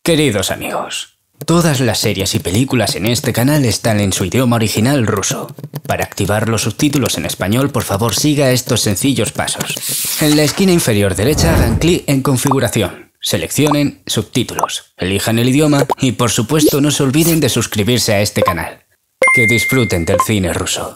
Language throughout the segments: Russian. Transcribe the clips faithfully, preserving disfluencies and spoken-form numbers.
Queridos amigos, todas las series y películas en este canal están en su idioma original ruso. Para activar los subtítulos en español, por favor siga estos sencillos pasos. En la esquina inferior derecha hagan clic en configuración. Seleccionen subtítulos, elijan el idioma y por supuesto no se olviden de suscribirse a este canal. Que disfruten del cine ruso.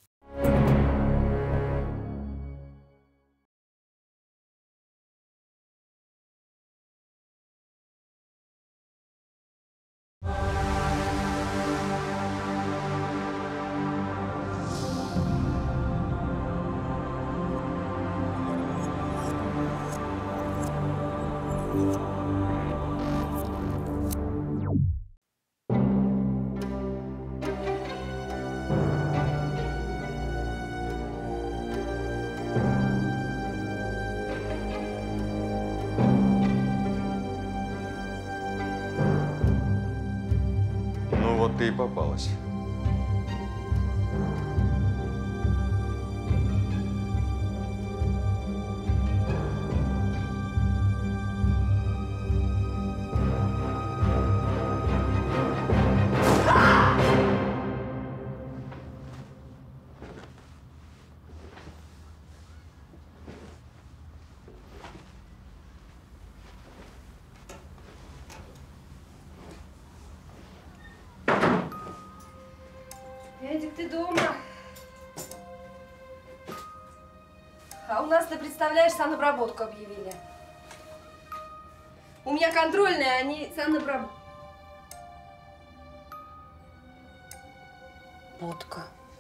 Ну вот ты и попалась. Эдик, ты дома? А у нас, ты представляешь, санобработку объявили. У меня контрольные, они санобработку. Водка.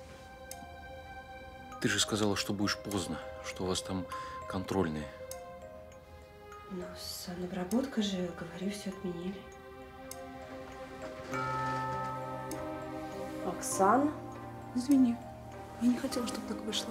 Ты же сказала, что будешь поздно, что у вас там контрольные. Ну, санобработка же, говорю, все отменили. Оксана? Извини, я не хотела, чтобы так вышло.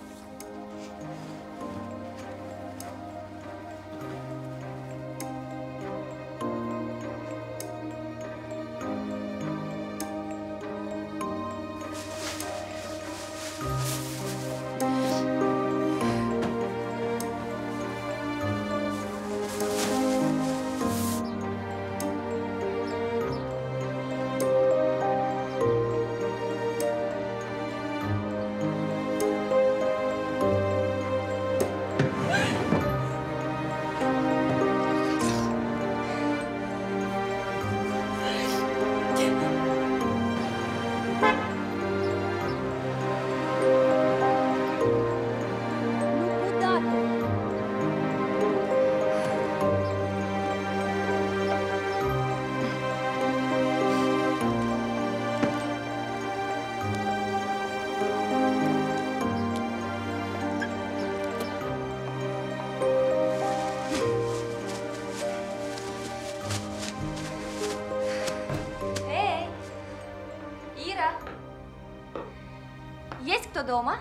Есть кто дома?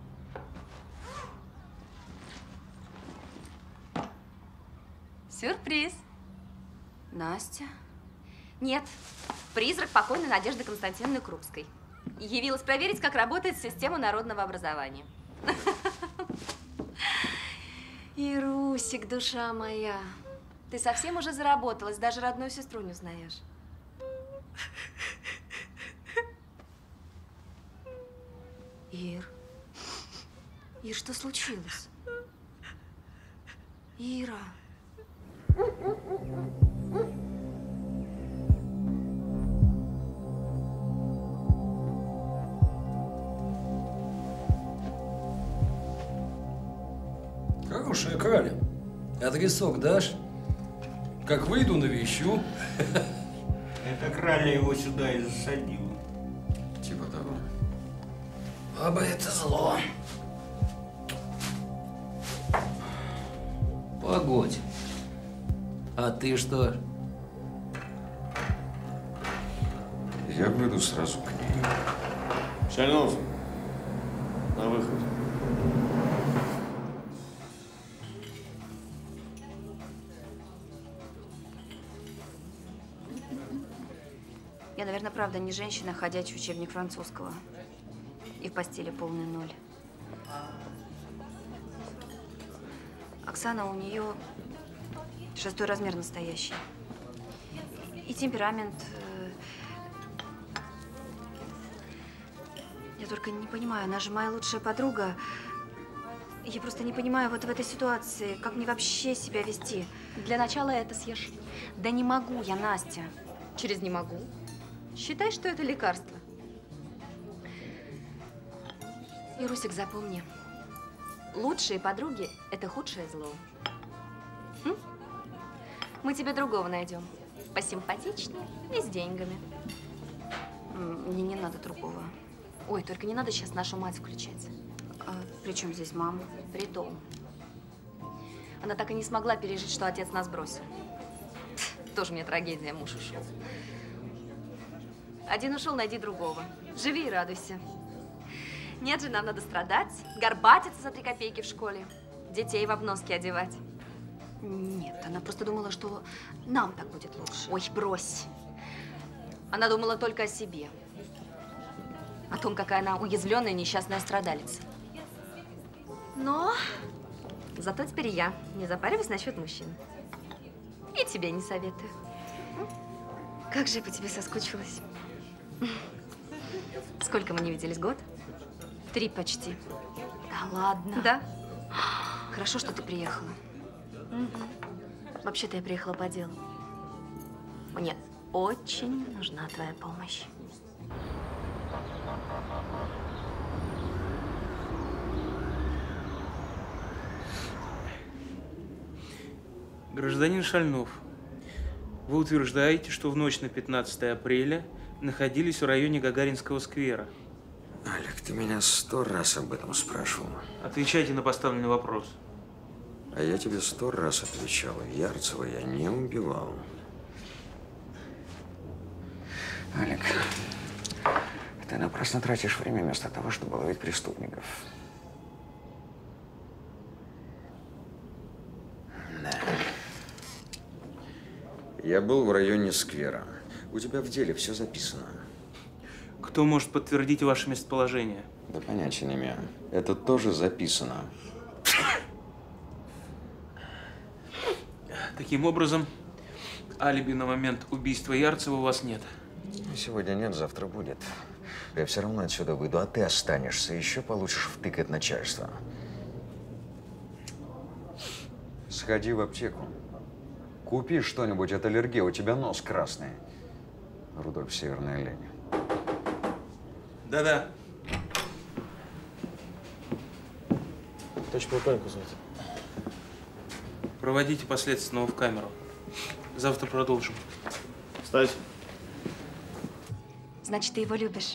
Сюрприз. Настя? Нет. Призрак покойной Надежды Константиновны Крупской. Явилась проверить, как работает система народного образования. Ирусик, душа моя, ты совсем уже заработалась, даже родную сестру не узнаешь. Ир, Ир, что случилось? Ира. Хорошая краля. Адресок дашь? Как выйду, навещу. Это краля его сюда и засадила. Типа того. Баба, это зло. Погодь. А ты что? Я выйду сразу к ней. Шальнов, на выход. Я, наверное, правда не женщина, а ходячий учебник французского. И в постели полный ноль. Оксана, у нее шестой размер настоящий. И темперамент. Я только не понимаю, она же моя лучшая подруга. Я просто не понимаю вот в этой ситуации, как мне вообще себя вести. Для начала это съешь. Да не могу я, Настя. Через «не могу». Считай, что это лекарство. И, Русик, запомни, лучшие подруги – это худшее зло. М? Мы тебе другого найдем. Посимпатичнее и с деньгами. Мне не надо другого. Ой, только не надо сейчас нашу мать включать. А при чем здесь мама? Притом. Она так и не смогла пережить, что отец нас бросил. Тоже мне трагедия, муж ушел. Один ушел, найди другого. Живи и радуйся. Нет же, нам надо страдать, горбатиться за три копейки в школе, детей в обноски одевать. Нет, она просто думала, что нам так будет лучше. Ой, брось. Она думала только о себе. О том, какая она уязвленная, несчастная страдалица. Но зато теперь я не запариваюсь насчет мужчин. И тебе не советую. Как же я по тебе соскучилась. Сколько мы не виделись? Год? Три почти. Да ладно? Да. Хорошо, что ты приехала. Угу. Вообще-то я приехала по делу. Мне очень нужна твоя помощь. Гражданин Шальнов, вы утверждаете, что в ночь на пятнадцатое апреля находились в районе Гагаринского сквера. Алик, ты меня сто раз об этом спрашивал. Отвечайте на поставленный вопрос. А я тебе сто раз отвечал. Ярцева я не убивал. Алик, ты напрасно тратишь время вместо того, чтобы ловить преступников. Да. Я был в районе сквера. У тебя в деле все записано. Кто может подтвердить ваше местоположение? Да понятия не имею. Это тоже записано. Таким образом, алиби на момент убийства Ярцева у вас нет. Сегодня нет, завтра будет. Я все равно отсюда выйду, а ты останешься. Еще получишь втык от начальства. Сходи в аптеку. Купи что-нибудь от аллергии, у тебя нос красный. Рудольф, северная лень. Да-да. Товарищ полковник узнать. Проводите последственного в камеру. Завтра продолжим. Встать. Значит, ты его любишь?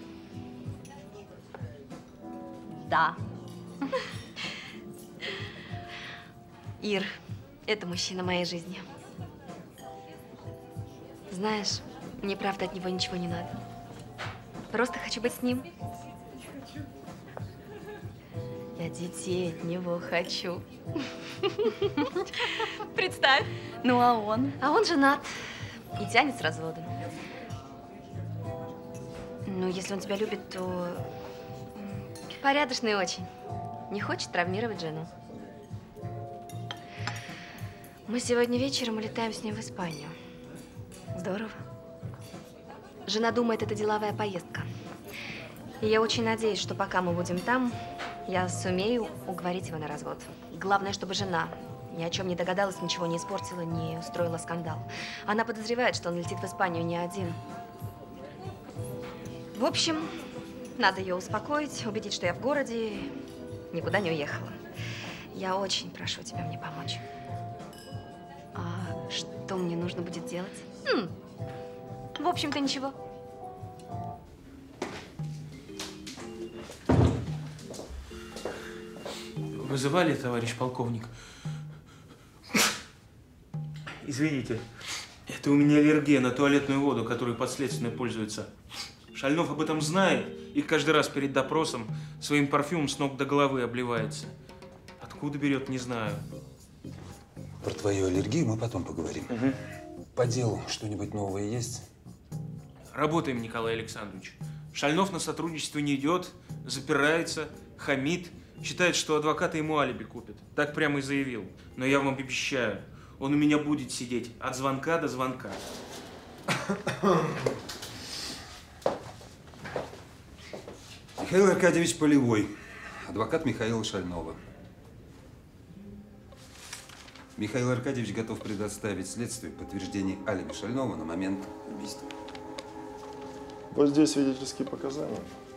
Да. Ир, это мужчина моей жизни. Знаешь, мне правда от него ничего не надо. Просто хочу быть с ним. Я детей от него хочу. Представь. Ну, а он? А он женат и тянет с разводом. Ну, если он тебя любит, то порядочный очень. Не хочет травмировать жену. Мы сегодня вечером улетаем с ним в Испанию. Здорово. Жена думает, это деловая поездка. И я очень надеюсь, что пока мы будем там, я сумею уговорить его на развод. Главное, чтобы жена ни о чем не догадалась, ничего не испортила, не устроила скандал. Она подозревает, что он летит в Испанию не один. В общем, надо ее успокоить, убедить, что я в городе, никуда не уехала. Я очень прошу тебя мне помочь. А что мне нужно будет делать? М в общем-то, ничего. Вызывали, товарищ полковник? Извините, это у меня аллергия на туалетную воду, которой подследственный пользуется. Шальнов об этом знает и каждый раз перед допросом своим парфюмом с ног до головы обливается. Откуда берет, не знаю. Про твою аллергию мы потом поговорим. Угу. По делу что-нибудь новое есть? Работаем, Николай Александрович. Шальнов на сотрудничество не идет, запирается, хамит, считает, что адвокаты ему алиби купят. Так прямо и заявил. Но я вам обещаю, он у меня будет сидеть от звонка до звонка. Михаил Аркадьевич Полевой, адвокат Михаила Шальнова. Михаил Аркадьевич готов предоставить следствию подтверждение алиби Шальнова на момент убийства. Вот здесь свидетельские показания.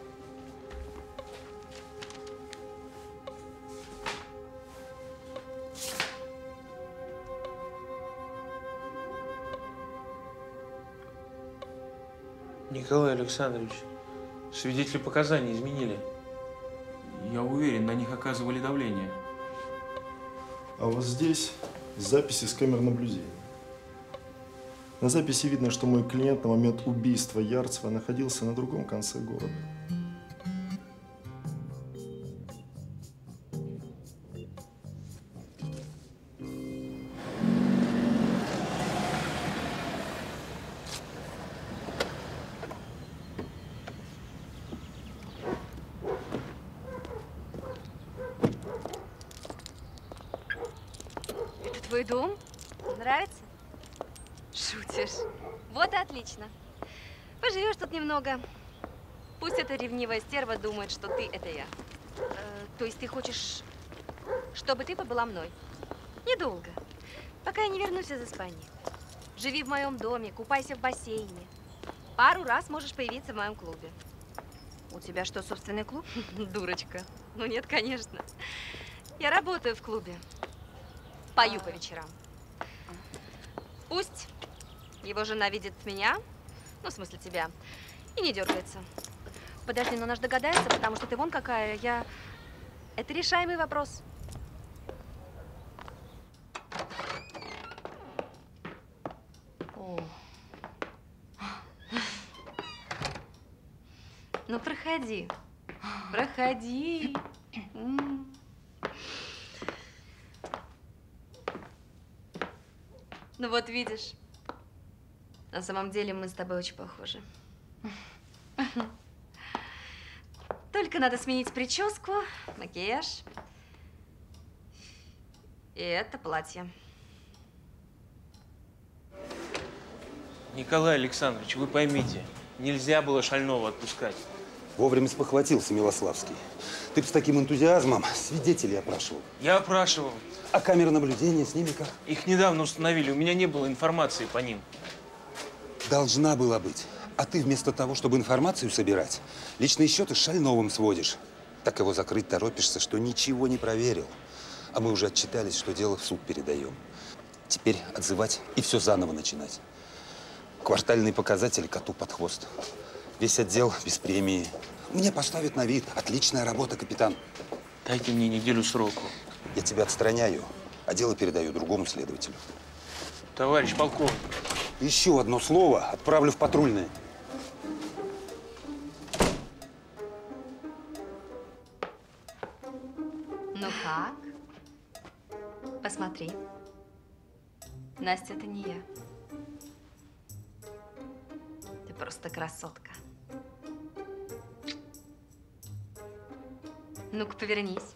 Николай Александрович, свидетели показаний изменили. Я уверен, на них оказывали давление. А вот здесь записи с камер наблюдения. На записи видно, что мой клиент на момент убийства Ярцева находился на другом конце города. Твой дом? Нравится? Шутишь. Вот и отлично. Поживешь тут немного. Пусть эта ревнивая стерва думает, что ты – это я. Э, то есть ты хочешь, чтобы ты побыла мной? Недолго. Пока я не вернусь из Испании. Живи в моем доме, купайся в бассейне. Пару раз можешь появиться в моем клубе. У тебя что, собственный клуб? Дурочка. Ну нет, конечно. Я работаю в клубе. Пою по вечерам. Пусть его жена видит меня, ну, в смысле тебя, и не дергается. Подожди, но она же догадается, потому что ты вон какая. Я… Это решаемый вопрос. О. Ну, проходи. Проходи. Ну вот видишь, на самом деле мы с тобой очень похожи. Только надо сменить прическу, макияж и это платье. Николай Александрович, вы поймите, нельзя было Шальнова отпускать. Вовремя спохватился Милославский. Ты б с таким энтузиазмом свидетелей опрашивал. Я опрашивал. А камеры наблюдения с ними как? Их недавно установили, у меня не было информации по ним. Должна была быть. А ты вместо того, чтобы информацию собирать, личные счеты с Шальновым сводишь. Так его закрыть торопишься, что ничего не проверил. А мы уже отчитались, что дело в суд передаем. Теперь отзывать и все заново начинать. Квартальные показатели коту под хвост. Весь отдел без премии. Мне поставят на вид. Отличная работа, капитан. Дайте мне неделю сроку. Я тебя отстраняю, а дело передаю другому следователю. Товарищ полковник. Еще одно слово отправлю в патрульное. Ну как? Посмотри. Настя, это не я. Ты просто красотка. Ну-ка, повернись.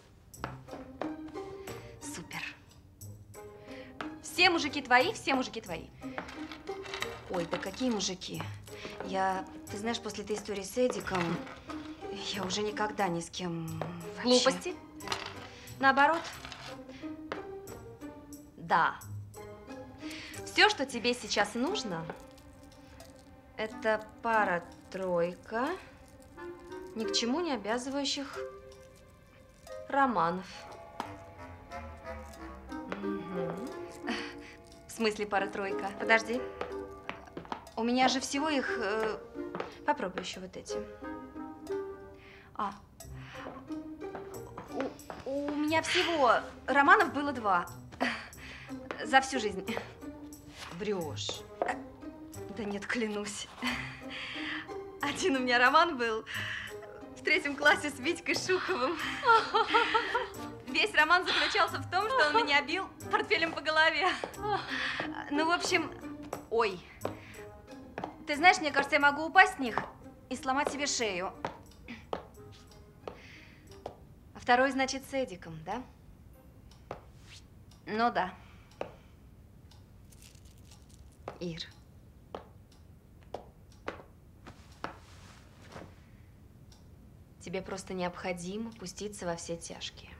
Супер. Все мужики твои, все мужики твои. Ой, да какие мужики? Я, ты знаешь, после этой истории с Эдиком, я уже никогда ни с кем вообще… Глупости? Наоборот. Да. Все, что тебе сейчас нужно, это пара-тройка ни к чему не обязывающих романов. Угу. В смысле пара-тройка? Подожди. У меня же всего их… Э, попробуй еще вот эти. А. У, у меня всего романов было два. За всю жизнь. Врешь. Да нет, клянусь. Один у меня роман был в третьем классе с Витькой Шуховым. Весь роман заключался в том, что он меня бил портфелем по голове. Ну, в общем, ой. Ты знаешь, мне кажется, я могу упасть с них и сломать себе шею. А второй, значит, с Эдиком, да? Ну да. Ир, Тебе просто необходимо пуститься во все тяжкие.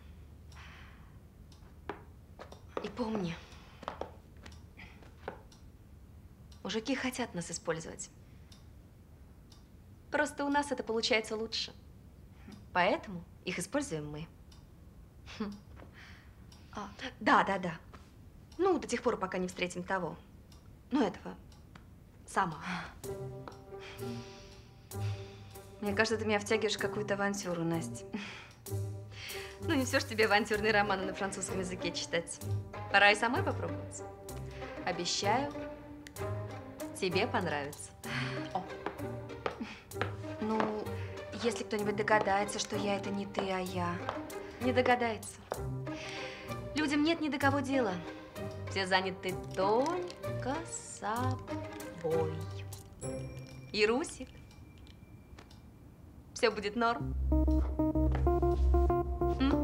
И помни, мужики хотят нас использовать. Просто у нас это получается лучше. Поэтому их используем мы. А, да, да, да. Ну, до тех пор, пока не встретим того. Ну, этого. Самого. Мне кажется, ты меня втягиваешь в какую-то авантюру, Настя. Ну, не все ж тебе авантюрные романы на французском языке читать. Пора и самой попробовать. Обещаю, тебе понравится. О. Ну, если кто-нибудь догадается, что я это не ты, а я. Не догадается. Людям нет ни до кого дела. Все заняты только собой. И Русик. Все будет норм. М?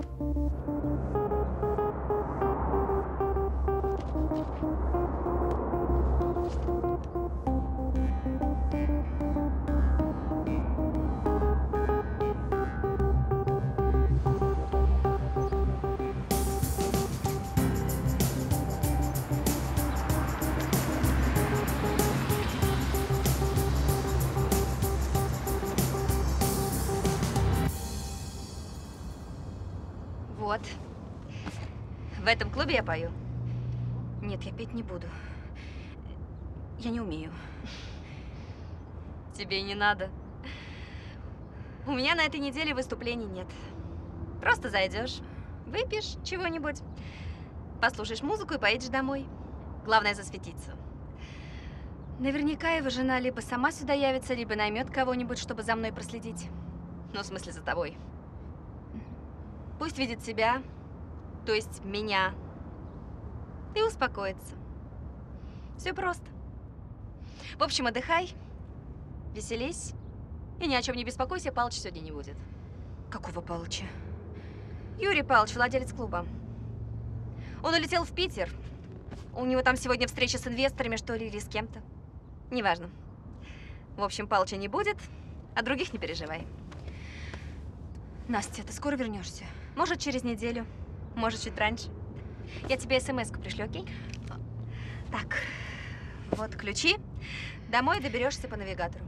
Вот. В этом клубе я пою. Нет, я петь не буду. Я не умею. Тебе и не надо. У меня на этой неделе выступлений нет. Просто зайдешь, выпьешь чего-нибудь, послушаешь музыку и поедешь домой. Главное засветиться. Наверняка его жена либо сама сюда явится, либо наймет кого-нибудь, чтобы за мной проследить. Ну, в смысле, за тобой. Пусть видит себя, то есть меня, и успокоится. Все просто. В общем, отдыхай, веселись и ни о чем не беспокойся, Палыча сегодня не будет. Какого Палыча? Юрий Палыч, владелец клуба. Он улетел в Питер. У него там сегодня встреча с инвесторами, что ли, или с кем-то. Неважно. В общем, Палыча не будет, а других не переживай. Настя, ты скоро вернешься? Может, через неделю, может, чуть раньше. Я тебе смс-ку пришлю, окей? Так, вот ключи. Домой доберешься по навигатору.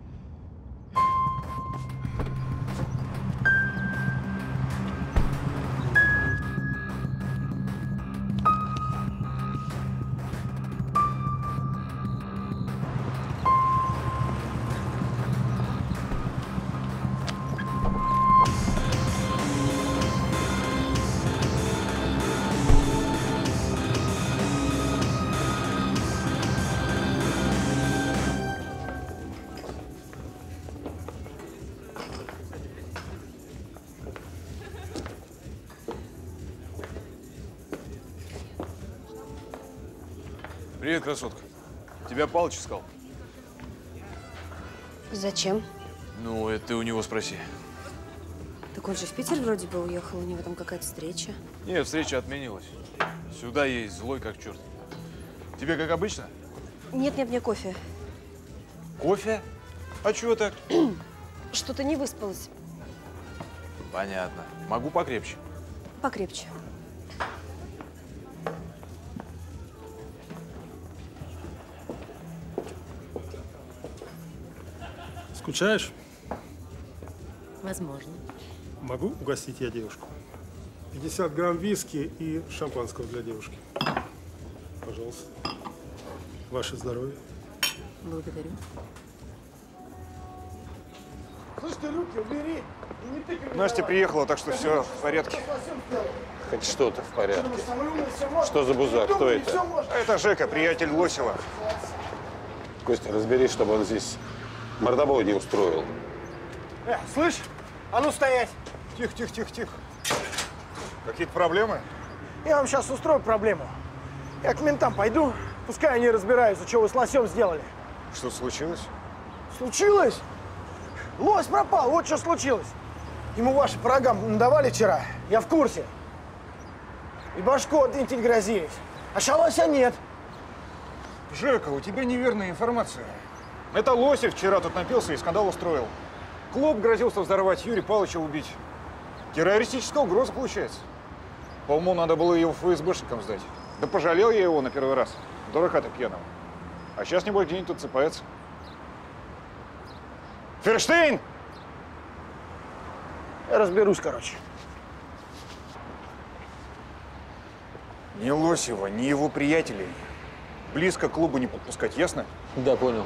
Привет, красотка. Тебя Палыч искал. Зачем? Ну, это ты у него спроси. Так он же в Питер вроде бы уехал, у него там какая-то встреча. Нет, встреча отменилась. Сюда есть злой как черт. Тебе как обычно? Нет, нет, мне кофе. Кофе? А чего так? Что-то не выспалась. Понятно. Могу покрепче. Покрепче. Скучаешь? Возможно. Могу угостить я девушку? пятьдесят грамм виски и шампанского для девушки. Пожалуйста. Ваше здоровье. Благодарю. Слышь, ты руки убери. Не тыкай. Настя приехала, так что все в порядке. Хоть что-то в порядке. Что за буза? Кто это? Это Жека, приятель Лосева. Костя, разберись, чтобы он здесь мордобой не устроил. Э, слышь? А ну стоять! Тихо, тихо, тихо, тихо. Какие-то проблемы? Я вам сейчас устрою проблему. Я к ментам пойду, пускай они разбираются, что вы с лосем сделали. Что случилось? Случилось? Лось пропал, вот что случилось. Ему ваши по рогам надавали вчера, я в курсе. И башку отвинтить грозились. А шалося нет. Жека, у тебя неверная информация. Это Лосев вчера тут напился и скандал устроил. Клуб грозился взорвать, Юрия Павловича убить. Террористическая угроза получается. По уму надо было его ФСБшникам сдать. Да пожалел я его на первый раз. Дурака-то пьяного. А сейчас, небось, где-нибудь тут цепается. Ферштейн! Я разберусь, короче. Ни Лосева, ни его приятелей близко к клубу не подпускать, ясно? Да, понял.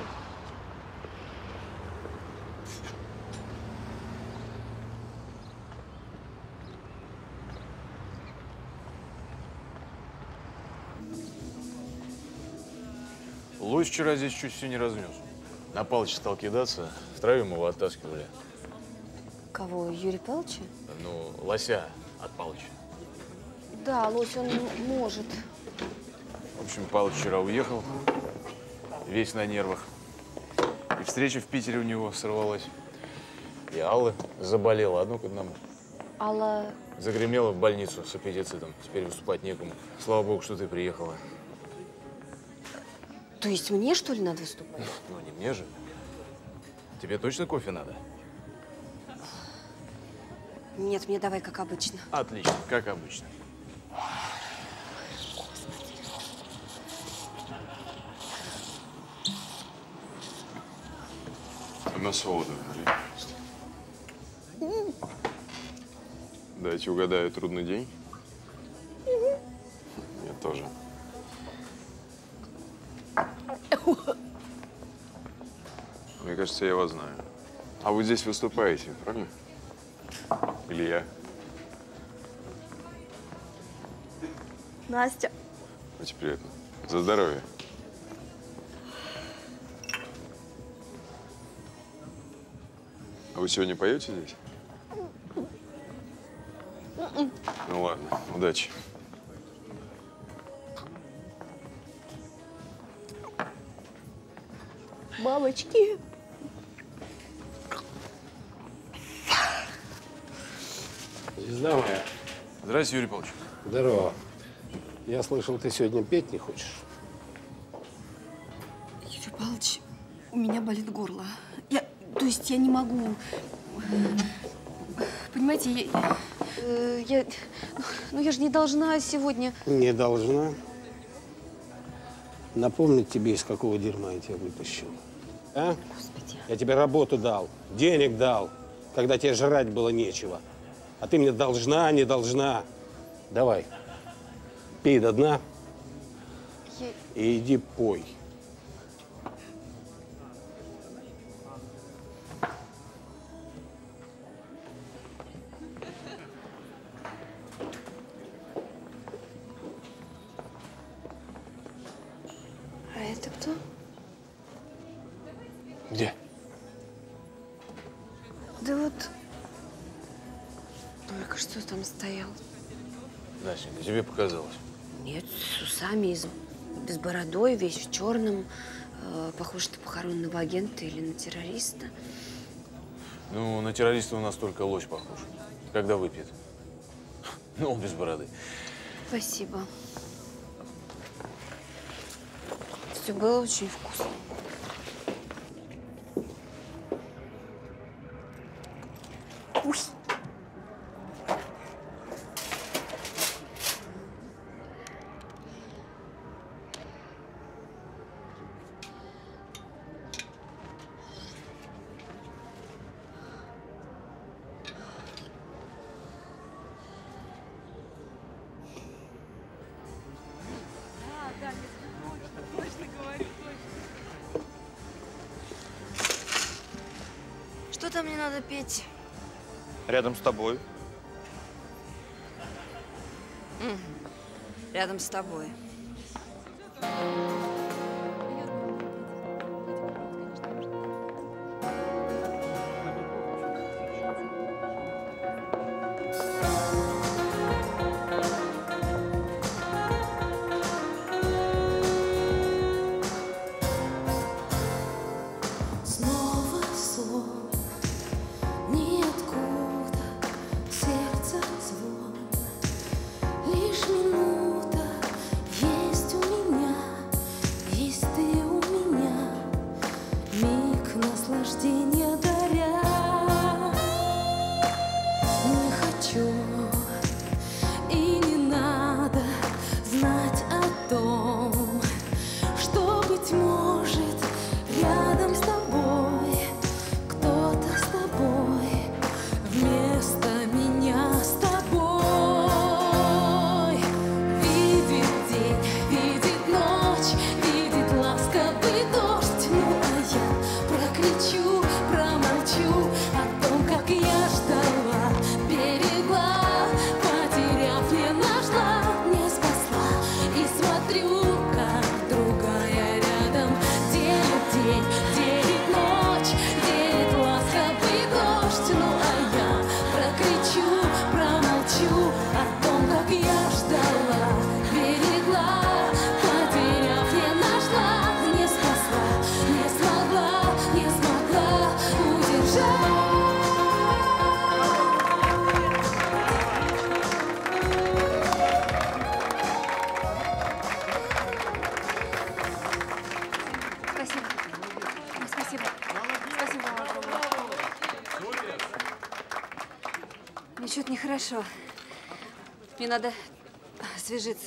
Лось вчера здесь чуть все не разнес. На Палыча стал кидаться, втроем его оттаскивали. Кого, Юрия Павловича? Ну, лося от Палыча. Да, Лось, он может. В общем, Палыч вчера уехал, весь на нервах. И встреча в Питере у него сорвалась. И Алла заболела, одну к одному. Алла… Загремела в больницу с аппендицитом, теперь выступать некому. Слава богу, что ты приехала. То есть мне, что ли, надо выступать? Ну, не мне же. Тебе точно кофе надо? Нет, мне давай, как обычно. Отлично, как обычно. На солоду, налей. Дайте угадаю, трудный день? Мне тоже. Мне кажется, я вас знаю. А вы здесь выступаете, правильно? Или я? Настя. Очень приятно. За здоровье. А вы сегодня поете здесь? Ну ладно, удачи. Мамочки. Звезда моя. Здравствуйте, Юрий Павлович. Здорово. Я слышал, ты сегодня петь не хочешь? Юрий Павлович, у меня болит горло. Я, то есть я не могу. Понимаете, я, э, я, ну я же не должна сегодня. Не должна. Напомнить тебе, из какого дерьма я тебя вытащил. А? Господи. Я тебе работу дал, денег дал, когда тебе жрать было нечего. А ты мне должна, не должна. Давай, пей до дна Я… и иди пой. А это кто? Где? Да вот только что там стоял. Настенька, тебе показалось. Нет, с усами, и с, с бородой, весь в черном. Э, похож на похоронного агента или на террориста. Ну, на террориста у нас только лось похож. Когда выпьет. Ну, он без бороды. Спасибо. Все было очень вкусно. Уй. Что там мне надо петь? Рядом с тобой. Мгм. Рядом с тобой. Снова сон, ниоткуда сердце звон. Лишь минута есть у меня, есть ты у меня. Миг наслаждения даря. что-то нехорошо. Мне надо освежиться.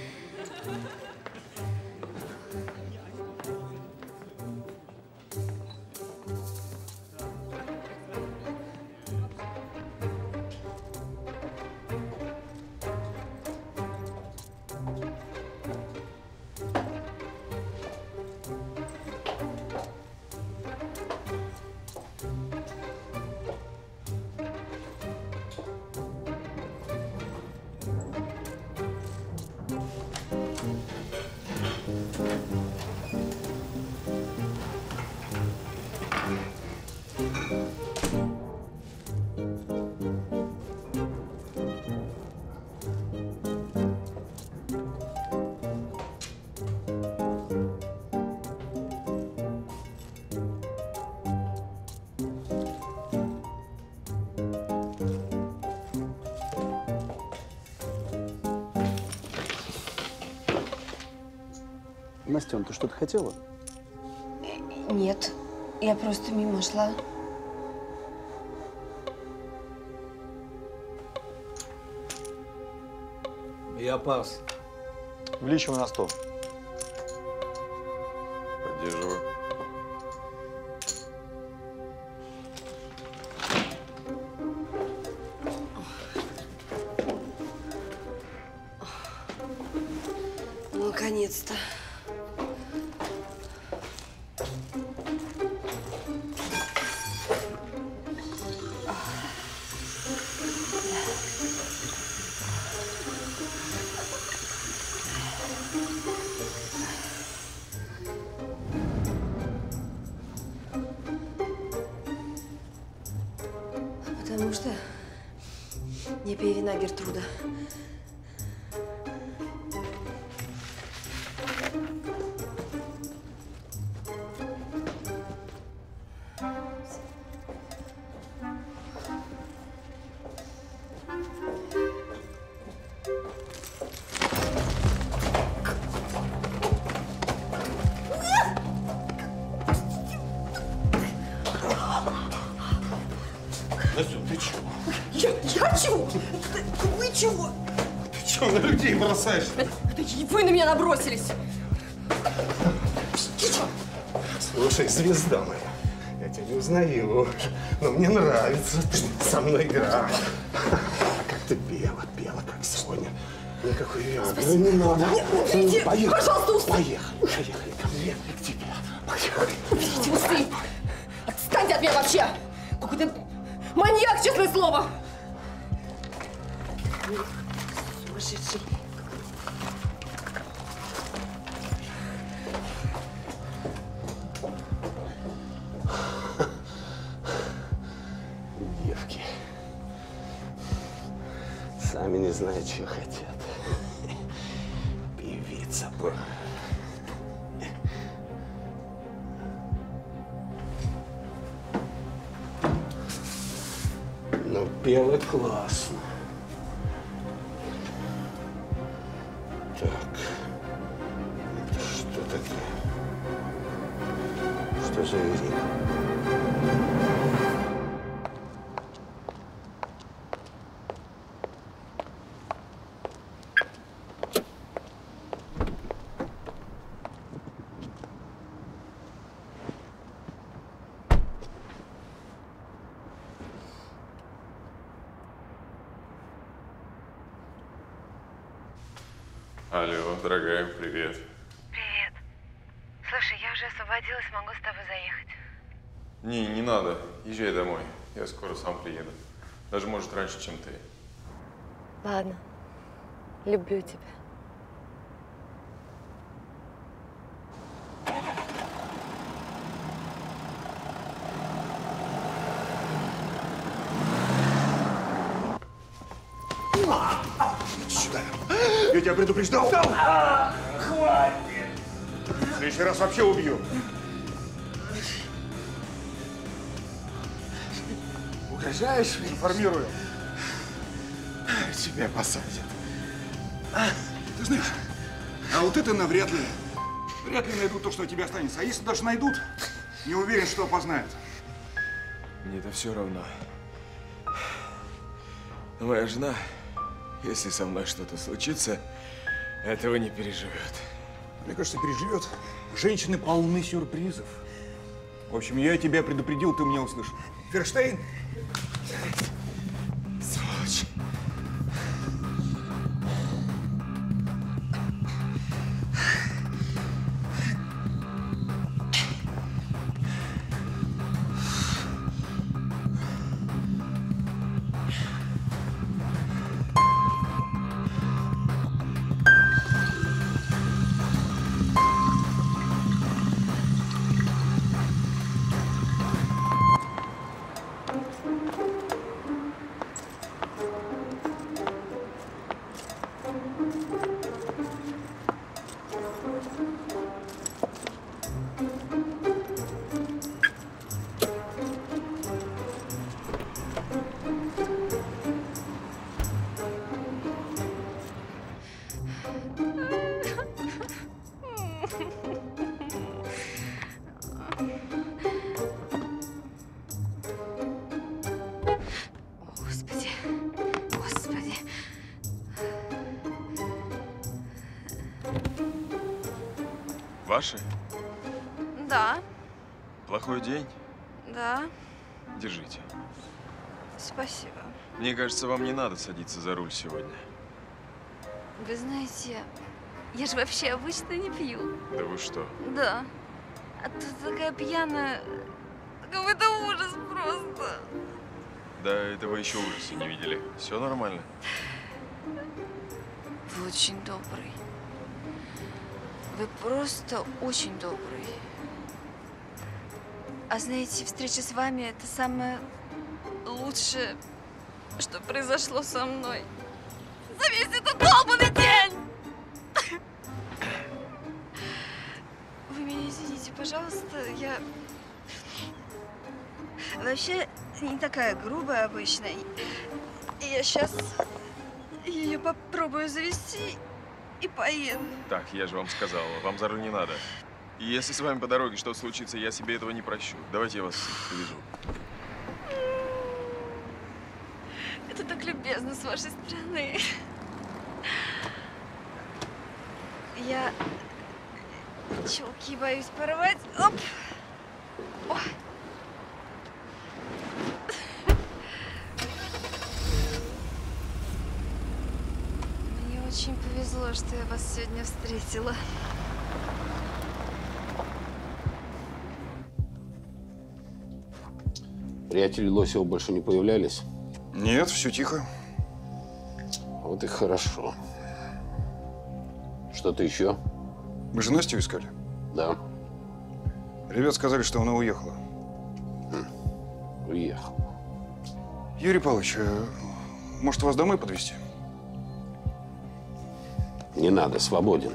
Настен, ты что-то хотела? Нет, я просто мимо шла. Я пас. Вличего на стол. Поддерживаю. Наконец-то. Потому что не пей вина, Гертруда. Настен, ты чего? Я, я чего? Ты, вы чего? Ты чего на людей бросаешься? Это, это вы на меня набросились. Ты чё? Слушай, звезда моя, я тебя не узнаю, но мне нравится со мной игра. Как ты пела, пела, как сегодня. Никакой Виагры не надо. Нет, уберите, поехали. пожалуйста, усы. Поехали, поехали ко мне, к тебе. Поехали. Уберите усы. Отстаньте от меня вообще. Какой-то маньяк, честное слово. Сумасшедший. Девки сами не знают, что хотят. Певица бы. Но пела классно. Так, это что такое? Что за Ирина? Алло, дорогая, привет. Привет. Слушай, я уже освободилась, могу с тобой заехать. Не, не надо. Езжай домой. Я скоро сам приеду. Даже, может, раньше, чем ты. Ладно. Люблю тебя. Сюда. Я тебя предупреждал. А, хватит. В следующий раз вообще убью. Угрожаешь? Информирую. Тебя посадят. Ты знаешь, а вот это навряд ли. Вряд ли найдут то, что от тебя останется. А если даже найдут, не уверен, что опознают. Мне это все равно. Но моя жена, если со мной что-то случится, этого не переживет. Мне кажется, переживет. Женщины полны сюрпризов. В общем, я тебя предупредил, ты меня услышал. Ферштейн! Сволочь. Господи, Господи. Ваши? Да, Плохой день? да, Держите. спасибо. Мне кажется, вам не надо садиться за руль сегодня. Вы знаете, я же вообще обычно не пью. Да вы что? Да. А тут такая пьяная. Какой-то ужас просто. Да этого еще ужаса не видели. Все нормально? Вы очень добрый. Вы просто очень добрый. А знаете, встреча с вами – это самое лучшее, что произошло со мной за весь этот долбанный день! Вы меня извините, пожалуйста, я вообще не такая грубая обычно. И я сейчас ее попробую завести и поеду. Так, я же вам сказал, вам за руль не надо. И если с вами по дороге что-то случится, я себе этого не прощу. Давайте я вас повезу. Это так любезно с вашей стороны. Я чулки боюсь порвать. Оп! Ой. Мне очень повезло, что я вас сегодня встретила. Приятели Лосева больше не появлялись? Нет, все тихо. Вот и хорошо. Что-то еще? Вы же Настю искали? Да. Ребят сказали, что она уехала. Хм. Уехала. Юрий Павлович, а может, вас домой подвезти? Не надо, свободен.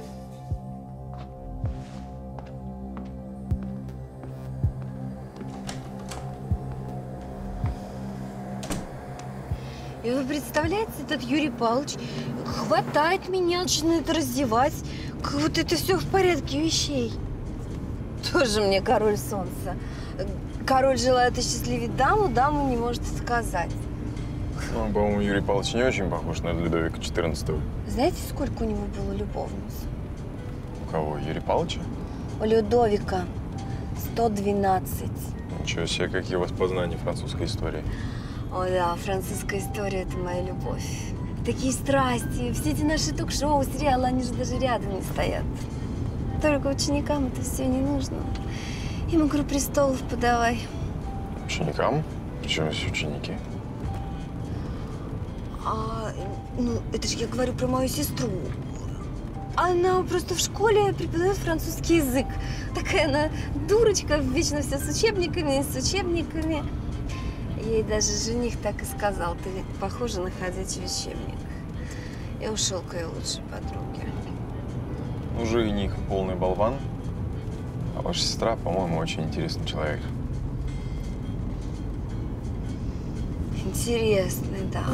И вы представляете, этот Юрий Павлович хватает меня, начинает раздевать, как будто это все в порядке вещей. Тоже мне король солнца. Король желает осчастливить даму, даму не может отказать. Ну, по-моему, Юрий Павлович не очень похож на Людовика четырнадцатого. Знаете, сколько у него было любовниц? У кого? Юрия Павловича? У Людовика сто двенадцать. Ничего себе, какие у вас познания французской истории. О да, французская история – это моя любовь. Такие страсти, все эти наши ток-шоу, сериалы, они же даже рядом не стоят. Только ученикам это все не нужно. Им «Игру престолов» подавай. Ученикам? Причем здесь ученики? А, ну, это же я говорю про мою сестру. Она просто в школе преподает французский язык. Такая она дурочка, вечно все с учебниками, с учебниками. Ей даже жених так и сказал: ты похожа на ходячий учебник. И ушел к ее лучшей подруге. Ну, жених полный болван. А ваша сестра, по-моему, очень интересный человек. Интересный, да.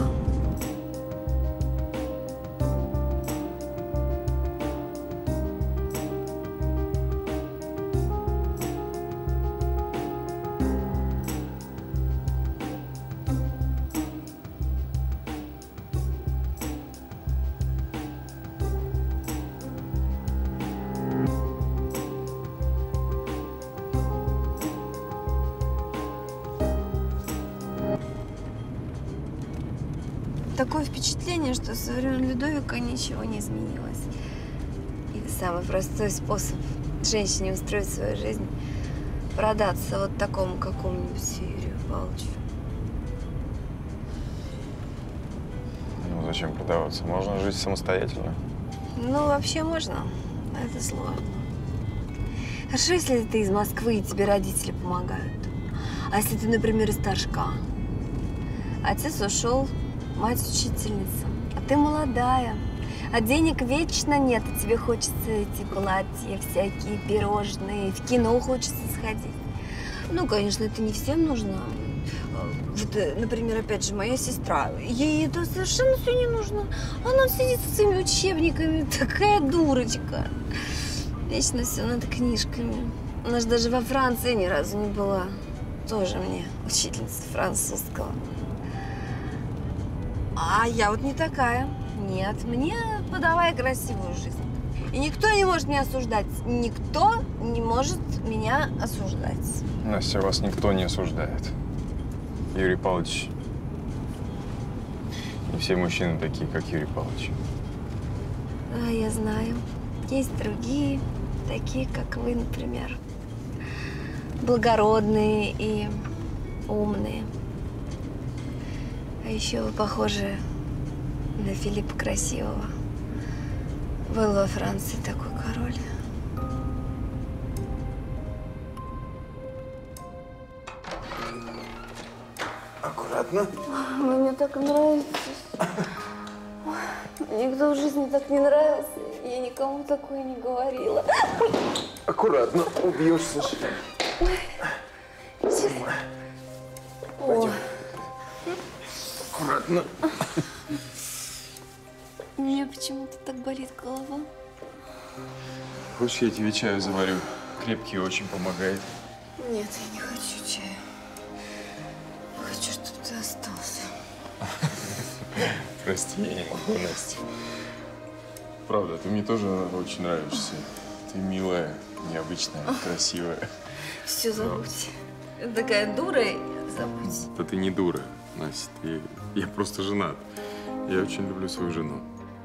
такое впечатление, что со времен Людовика ничего не изменилось. И самый простой способ женщине устроить свою жизнь – продаться вот такому какому-нибудь Юрию Павловичу. Ну, зачем продаваться? Можно жить самостоятельно. Ну, вообще можно, но это сложно. Хорошо, если ты из Москвы и тебе родители помогают. А если ты, например, из Торжка? Отец ушел, мать учительница, а ты молодая. А денег вечно нет, и тебе хочется эти платья, всякие пирожные, в кино хочется сходить. Ну, конечно, это не всем нужно. Вот, например, опять же, моя сестра, ей это совершенно все не нужно. Она сидит со своими учебниками, такая дурочка. Вечно все над книжками. Она же даже во Франции ни разу не была. Тоже мне учительница французского. А я вот не такая. Нет, мне подавай красивую жизнь. И никто не может меня осуждать. Никто не может меня осуждать. Настя, вас никто не осуждает. Юрий Павлович. Не все мужчины такие, как Юрий Павлович. А, я знаю. Есть другие, такие, как вы, например. Благородные и умные. А еще вы похожи на Филиппа Красивого. Был во Франции такой король. Аккуратно. Вы мне так нравитесь. Никто в жизни так не нравился. Я никому такое не говорила. Аккуратно, убьешься. О. Аккуратно. У меня почему-то так болит голова. Хочешь, я тебе чаю заварю? Крепкий очень помогает. Нет, я не хочу чая. Я хочу, чтобы ты остался. Прости, я не могу, Настя. Правда, ты мне тоже очень нравишься. Ты милая, необычная, красивая. Все, забудь. Я такая дура, и забудь. Да ты не дура, Настя. Ты... Я просто женат. Я очень люблю свою жену.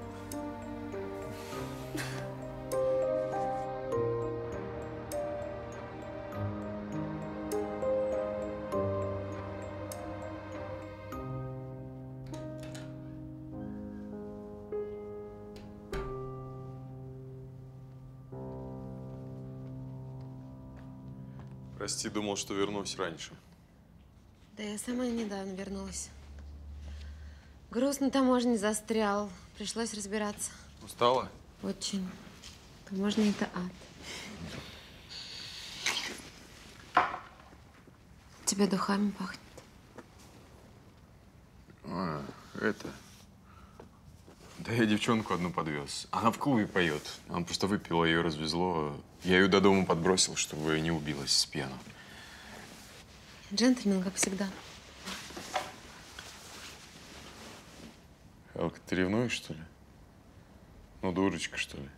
Прости, думал, что вернусь раньше. Да я сама недавно вернулась. Груз на таможне застрял. Пришлось разбираться. Устала? Очень. Таможня – это ад. Тебе духами пахнет. А, это… Да я девчонку одну подвез. Она в клубе поет. Она просто выпила, ее развезло. Я ее до дома подбросил, чтобы не убилась с пьяну. Джентльмен, как всегда. Элка, ты ревнуешь, что ли? Ну, дурочка, что ли?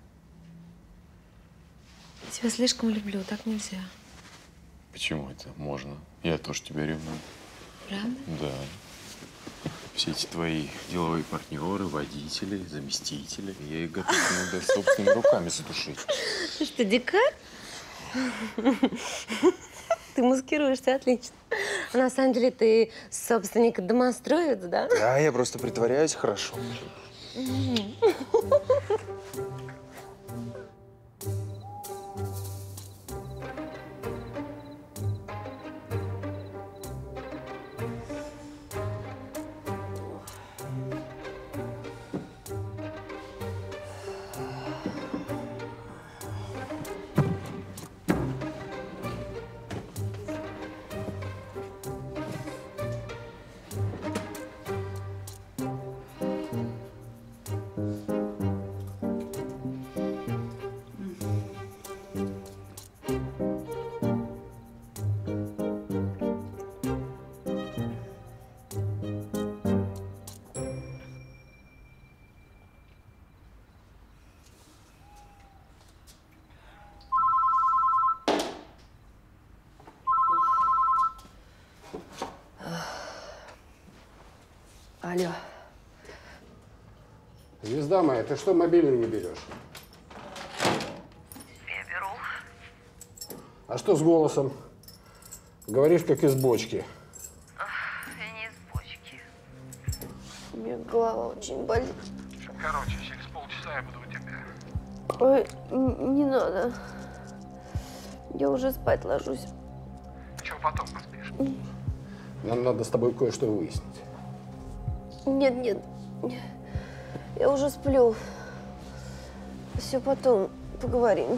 Тебя слишком люблю, так нельзя. Почему это можно? Я тоже тебя ревную. Правда? Да. Все эти твои деловые партнеры, водители, заместители, я их готов иногда собственными руками задушить. Ты что, дикарь? Ты маскируешься отлично. А на самом деле ты собственник-домостроец, да? Да, я просто притворяюсь хорошо. Алло. Звезда моя, ты что мобильный не берешь? Я беру. А что с голосом? Говоришь, как из бочки. Я не из бочки. У меня голова очень болит. Короче, через полчаса я буду у тебя. Ой, н- не надо. Я уже спать ложусь. Чего потом поспишь? Нам надо с тобой кое-что выяснить. Нет, нет. Я уже сплю. Все потом поговорим.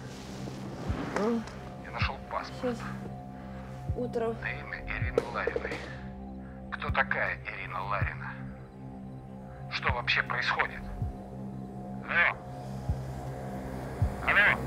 Я нашел паспорт. Сейчас. Утро. На имя Ирины Лариной. Кто такая Ирина Ларина? Что вообще происходит? Алло? Алло?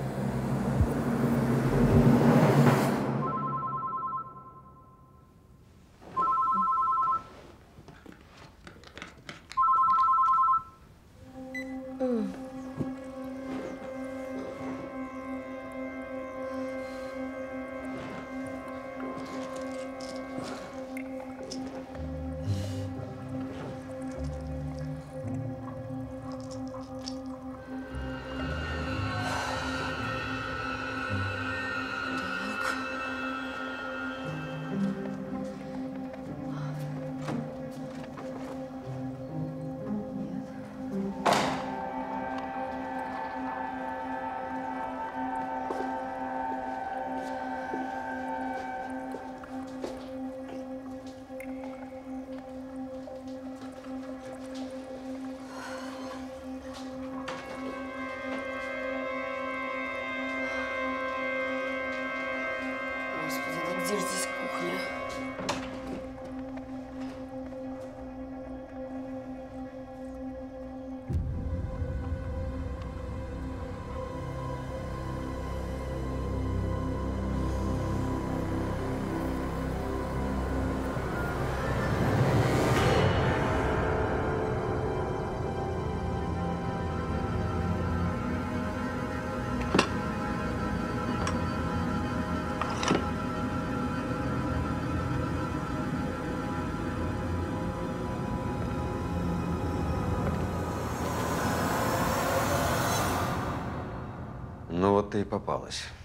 Господи, да где же здесь кухня? Ну вот ты и попалась.